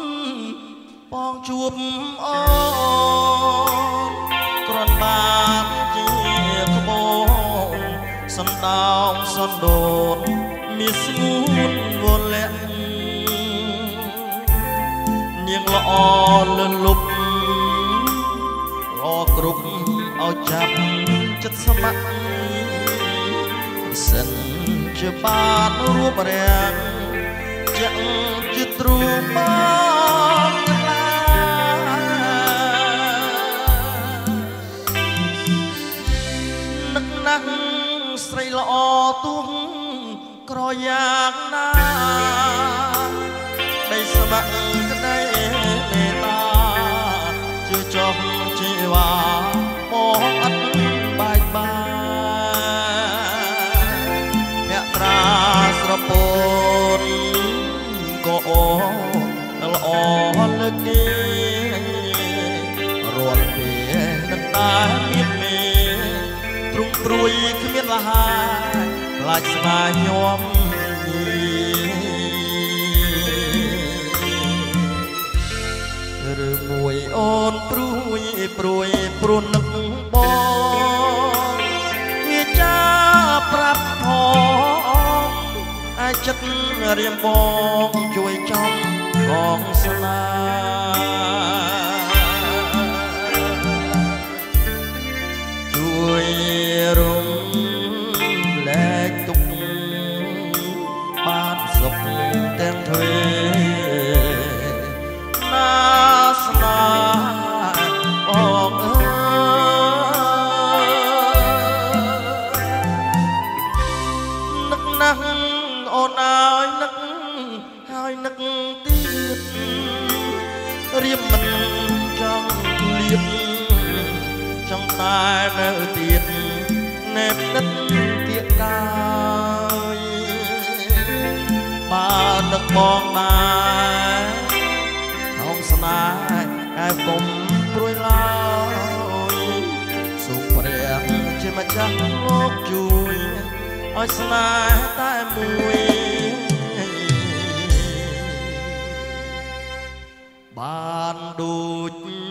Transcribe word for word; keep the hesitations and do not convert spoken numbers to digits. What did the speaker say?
បងជួបអូនគ្រាន់បានជាក្បូនសណ្ដោងសណ្ដូនមានស្ងួនវលាក់នាងល្អលឺលប់ល្អគ្រប់ឲ្យចាប់ចិត្តស្ម័គ្រសិនជាបានរួបរាងចាក់ជាទ្រូងបងឡានឹកណាស់ស្រីល្អទុំក្រយ៉ាងណាដីស្ម័គ្រក្ដីមេត្តាជឿចោះជីវ៉ាបងអត់បែកបានអ្នកត្រាស្រពោនក៏អូល្អលើកគេរាល់ពេលនឹងតែមានមេទ្រង់ព្រួយគ្មានលហាខ្លាចស្មាញោមឬមួយអូនព្រួយព្រួយព្រួននឹកបងវាចាប្រាប់ផងអាចចិត្តរៀងបងជួយចំបងស្នាជួយរំលែកទុកបានសុខទាំងទ្វេណាស្នាបងអើនឹកណាស់អូនអើយនឹកហើយនឹកទៀតរៀមមិនចង់លៀបចង់តែនៅទៀតណែបនិតទៀកកាយបើនឹកបងដែរហងស្នេហ៍ឯកុំព្រួយឡើយសុខព្រះជាម្ចាស់លោកជួយឲ្យស្នេហ៍តែមួយបានដូច